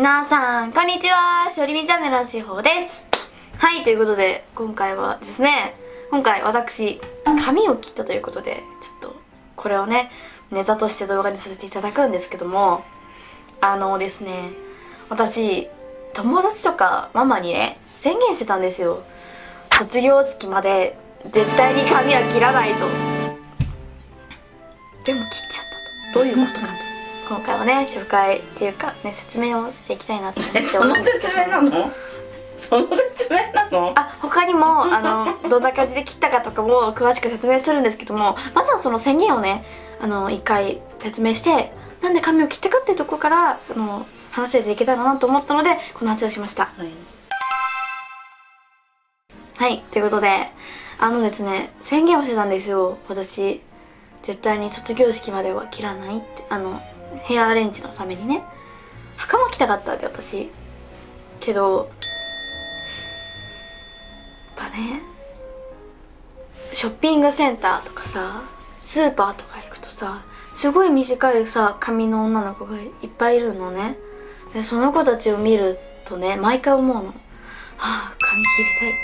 皆さんこんにちは、しおりみチャンネルのしほです。はい、ということで今回はですね、私髪を切ったということで、ちょっとこれをねネタとして動画にさせていただくんですけども、ですね、私友達とかママにね宣言してたんですよ。卒業式まで絶対に髪は切らないと。でも切っちゃったと。どういうことかと今回はね紹介っていうかね説明をしていきたいなと思ってその説明なの？その説明なの？ 他にもどんな感じで切ったかとかも詳しく説明するんですけども、まずはその宣言をね一回説明して、なんで髪を切ったかっていうところから話していけたらなと思ったのでこの話をしました。はい、ということでですね、宣言をしてたんですよ。私絶対に卒業式までは切らないって、ヘアアレンジのためにね袴着たかったんで私。けどやっぱね、ショッピングセンターとかさスーパーとか行くとさ、すごい短いさ髪の女の子がいっぱいいるのね。でその子たちを見るとね毎回思うの、はあ髪切りたいって。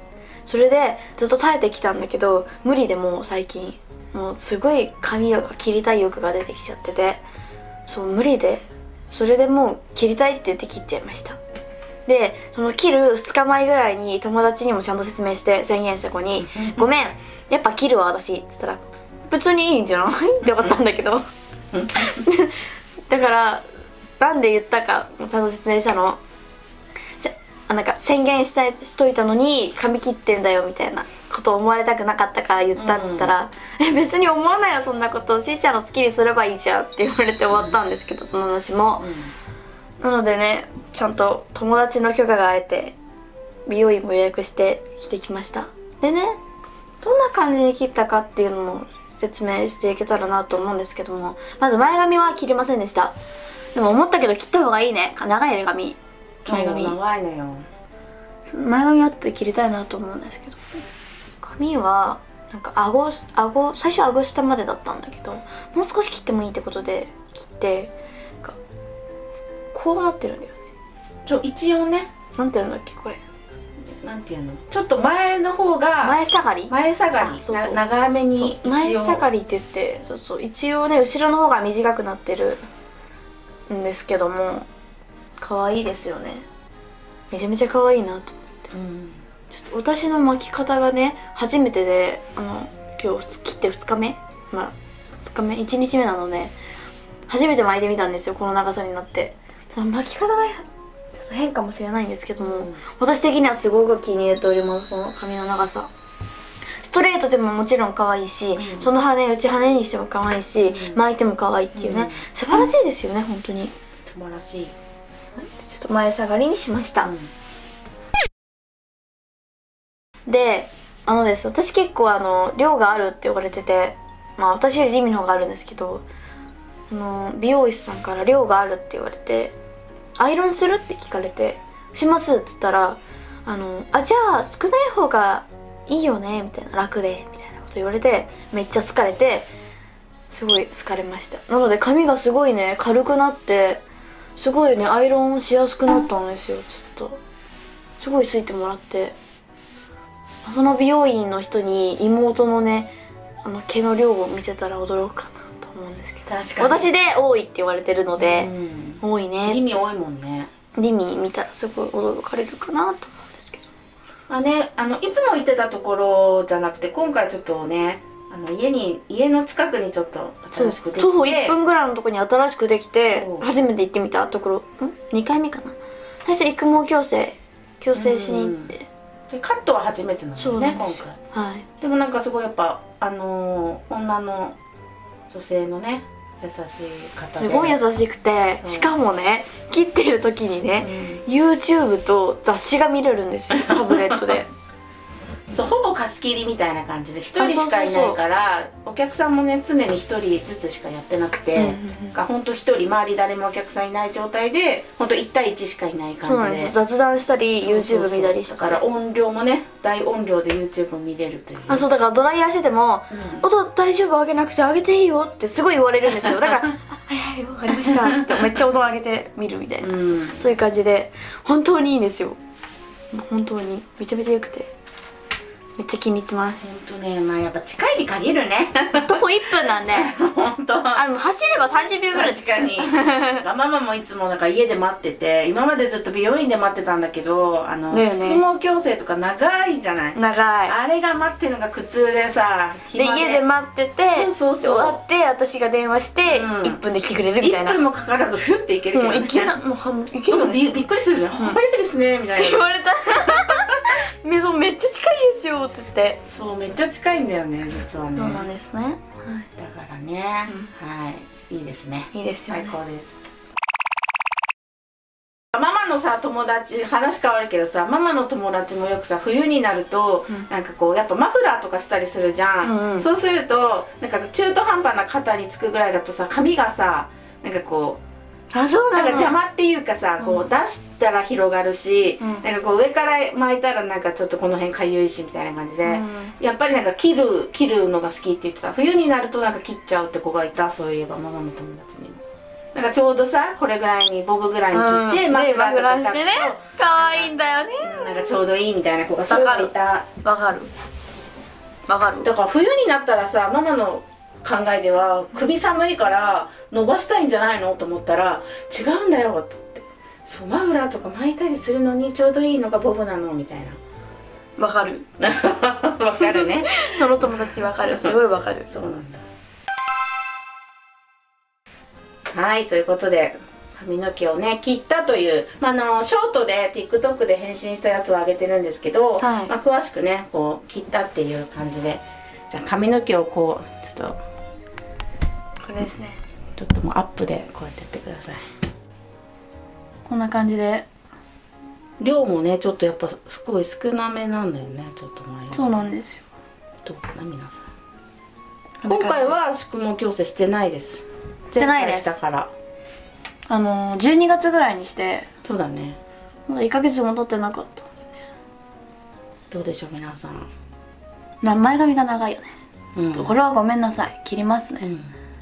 それでずっと耐えてきたんだけど、無理でもう最近もうすごい髪を切りたい欲が出てきちゃってて、そう無理で、それでもう切りたいって言って切っちゃいました。でその切る2日前ぐらいに友達にもちゃんと説明して宣言した子に「ごめんやっぱ切るわ私」っつったら「別にいいんじゃない？」って思ったんだけどだからなんで言ったかちゃんと説明したの。なんか宣言しといたのに髪切ってんだよみたいなことを思われたくなかったから言ったって言ったら「別に思わないよそんなこと、しーちゃんの好きにすればいいじゃん」って言われて終わったんですけど、その話も。なのでね、ちゃんと友達の許可が得て美容院も予約して着てきました。でね、どんな感じに切ったかっていうのも説明していけたらなと思うんですけども、まず前髪は切りませんでした。でも思ったけど切った方がいいね、長いね髪。前髪長いのよ。 前髪あって切りたいなと思うんですけど、髪はなんか最初顎下までだったんだけど、もう少し切ってもいいってことで切って、なんかこうなってるんだよね。 一応ね、 なんていうんだっけこれ、 なんていうの、ちょっと前の方が前下がりそうそう、長めに前下がりって言って、そうそう、一応ね後ろの方が短くなってるんですけども、可愛いですよね。めちゃめちゃ可愛いなと思って、ちょっと私の巻き方がね初めてで、今日切って2日目、2日目1日目なので初めて巻いてみたんですよ、この長さになって。その巻き方が変かもしれないんですけども、私的にはすごく気に入れております。この髪の長さ、ストレートでももちろん可愛いし、その羽内羽にしても可愛いし、巻いても可愛いっていうね、素晴らしいですよね本当に。 素晴らしい。 ちょっと前下がりにしました。でです、私結構量があるって言われてて、私よりリミの方があるんですけど、美容師さんから量があるって言われて「アイロンする?」って聞かれて「します」っつったら「じゃあ少ない方がいいよね」みたいな、楽でみたいなこと言われて、めっちゃ好かれて、すごい好かれました。なので髪がすごいね軽くなって、すごいねアイロンしやすくなったんですよ。ちょっとすごい好いてもらって、その美容院の人に妹のね毛の量を見せたら驚くかなと思うんですけど、確かに私で多いって言われてるので、多いね、 リミ多いもんね。 リミ見たらすごい驚かれるかなと思うんですけど、 いつも行ってたところじゃなくて、今回ちょっとね家の近くにちょっと新しくできて、 徒歩1分ぐらいのところに新しくできて初めて行ってみたところ、2回目かな。最初育毛矯正しに行って、 カットは初めてなんだよね今回。はい。でもなんかすごいやっぱ女の女性のね優しい方で、 すごい優しくて、しかもね切ってる時にね、YouTube と雑誌が見れるんですよタブレットで。 そう、ほぼ貸し切りみたいな感じで1人しかいないから、お客さんもね常に1人ずつしかやってなくて、ほんと1人周り誰もお客さんいない状態でほんと1対1しかいない感じで、そうなんです。 雑談したり YouTube 見たりして、 だから音量もね大音量で YouTube を見れるという。 あ、そうだからドライヤーしてても「音大丈夫？上げなくて上げていいよ」ってすごい言われるんですよ。だから「はいはい分かりました」っつってめっちゃ音上げてみるみたいな、そういう感じで本当にいいんですよ。本当にめちゃめちゃ良くてめっちゃ気に入ってます。 本当ね、まあやっぱ近いに限るね。 徒歩1分なんで本当走れば30秒ぐらい。 確かにママもいつもなんか家で待ってて、今までずっと美容院で待ってたんだけど、宿毛矯正とか長いじゃない。 長い。 あれが待ってるのが苦痛でさ、 で家で待ってて終わって私が電話して1分で来てくれるみたいな。 1分もかからずフュっていけるけどね。 いけるのびっくりするね。早いですねみたいな言われた。めっちゃ近いですよって言って。 そうめっちゃ近いんだよね実はね。 そうなんですね。だからね、はいいいですね。 いいですよね。 最高です。ママのさ友達、話変わるけどさ、ママの友達もよくさ冬になると、なんかこうやっぱマフラーとかしたりするじゃん、そうするとなんか中途半端な肩につくぐらいだとさ髪がさなんかこうなんか邪魔っていうかさ、こう出したら広がるし、なんかこう上から巻いたらなんかちょっとこの辺かゆいしみたいな感じで、やっぱりなんか切るのが好きって言ってた。冬になるとなんか切っちゃうって子がいた。そういえばママの友達にもなんかちょうどさこれぐらいにボブぐらいに切ってマフラーとかしてね、 可愛いんだよね。 なんかちょうどいいみたいな子がすごいいた。 わかるわかる。 だから冬になったらさママの考えでは首寒いから伸ばしたいんじゃないのと思ったら違うんだよって言って、そうマフラーとか巻いたりするのにちょうどいいのがボブなのみたいな。 わかるわかるね。 その友達わかる。すごいわかる。 そうなんだ。はい、ということで髪の毛をね切ったという、ショートで TikTok で返信したやつをあげてるんですけど、詳しくねこう切ったっていう感じで、じゃあ髪の毛をこうちょっとこれですね、 ちょっともうアップでこうやってやってください。 こんな感じで量もねちょっとやっぱすごい少なめなんだよね。ちょっと前そうなんですよ。 どうかな皆さん。今回は宿毛矯正してないです。 してないです。 だから 12月ぐらいにして。 そうだね、 まだ1ヶ月も経ってなかった。 どうでしょう皆さん。 前髪が長いよね。ちょっとこれはごめんなさい、切りますね。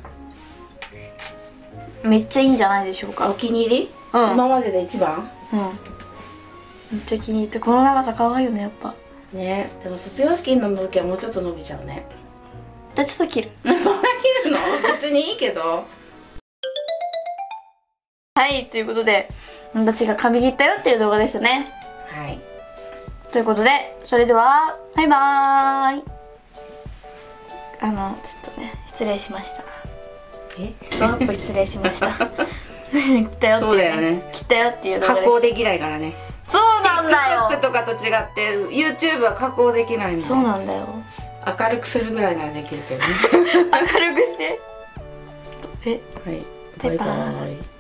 めっちゃいいんじゃないでしょうか。 お気に入り？今までで一番？ めっちゃ気に入って、この長さ可愛いよねやっぱ。 ね、でも卒業式の時はもうちょっと伸びちゃうね。 じゃあちょっと切る。 まだ切るの？別にいいけど。 はい、ということで私が髪切ったよっていう動画でしたね。 はい。 ということでそれではバイバーイ。ちょっとね失礼しました。ドアップ失礼しました。切ったよっていう、 そうだよね。 切ったよっていう動画です。 加工できないからね。 そうなんだよ。 TikTok とかと違って YouTube は加工できないの。 そうなんだよ。 明るくするぐらいならできるけどね。 明るくして。 はい。バイバーイ。